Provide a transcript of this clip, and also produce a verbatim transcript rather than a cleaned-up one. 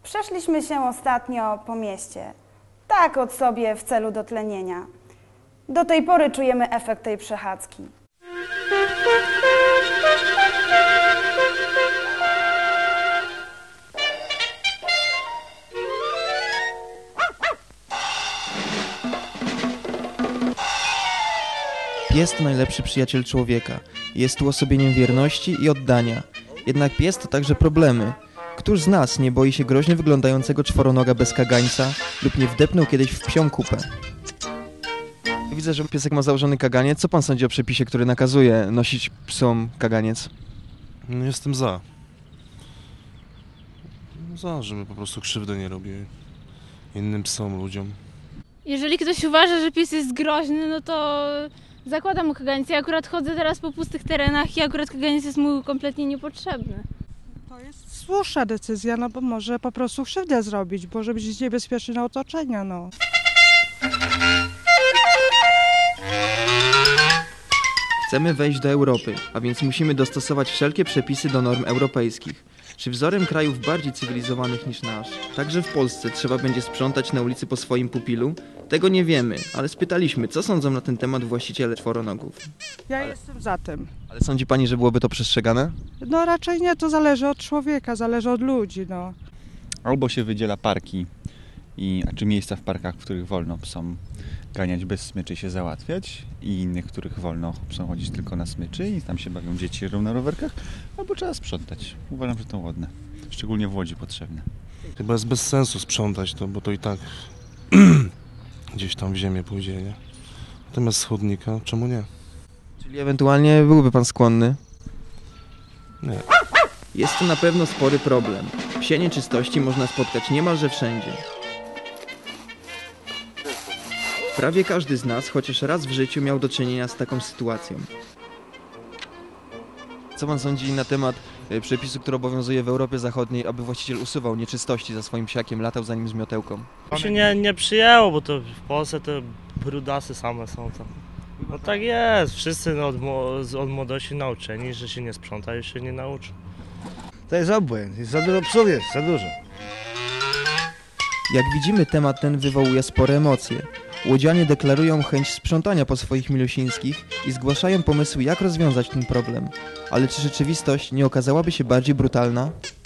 Przeszliśmy się ostatnio po mieście. Tak od sobie w celu dotlenienia. Do tej pory czujemy efekt tej przechadzki. Pies to najlepszy przyjaciel człowieka. Jest uosobieniem wierności i oddania. Jednak pies to także problemy. Któż z nas nie boi się groźnie wyglądającego czworonoga bez kagańca lub nie wdepnął kiedyś w psią kupę? Widzę, że piesek ma założony kaganiec. Co pan sądzi o przepisie, który nakazuje nosić psom kaganiec? No jestem za. Za, żeby po prostu krzywdę nie robił innym psom, ludziom. Jeżeli ktoś uważa, że pies jest groźny, no to zakładam mu kaganiec. Ja akurat chodzę teraz po pustych terenach i akurat kaganiec jest mu kompletnie niepotrzebny. To jest słuszna decyzja, no bo może po prostu krzywdę zrobić, może być niebezpieczny na otoczenia, no. Chcemy wejść do Europy, a więc musimy dostosować wszelkie przepisy do norm europejskich. Czy wzorem krajów bardziej cywilizowanych niż nasz, także w Polsce trzeba będzie sprzątać na ulicy po swoim pupilu? Tego nie wiemy, ale spytaliśmy, co sądzą na ten temat właściciele czworonogów. Ja Ale- jestem za tym. Ale sądzi pani, że byłoby to przestrzegane? No raczej nie, to zależy od człowieka, zależy od ludzi, no. Albo się wydziela parki, i, a czy miejsca w parkach, w których wolno psom ganiać bez smyczy się załatwiać i innych, w których wolno psom chodzić tylko na smyczy i tam się bawią dzieci na rowerkach, albo trzeba sprzątać. Uważam, że to ładne. Szczególnie w Łodzi potrzebne. Chyba jest bez sensu sprzątać to, bo to i tak gdzieś tam w ziemię pójdzie, nie? Natomiast z chodnika, czemu nie? Czyli ewentualnie byłby pan skłonny? Nie. Jest to na pewno spory problem. Psie nieczystości można spotkać niemalże wszędzie. Prawie każdy z nas chociaż raz w życiu miał do czynienia z taką sytuacją. Co pan sądzi na temat y, przepisu, który obowiązuje w Europie Zachodniej, aby właściciel usuwał nieczystości za swoim psiakiem, latał za nim z miotełką? To się nie, nie przyjęło, bo to w Polsce te brudasy same są tam. No tak jest, wszyscy od, mo- od młodości nauczeni, że się nie sprząta i się nie nauczą. To jest obłęd, jest za dużo psów, jest za dużo. Jak widzimy, temat ten wywołuje spore emocje. Łodzianie deklarują chęć sprzątania po swoich milusińskich i zgłaszają pomysły, jak rozwiązać ten problem. Ale czy rzeczywistość nie okazałaby się bardziej brutalna?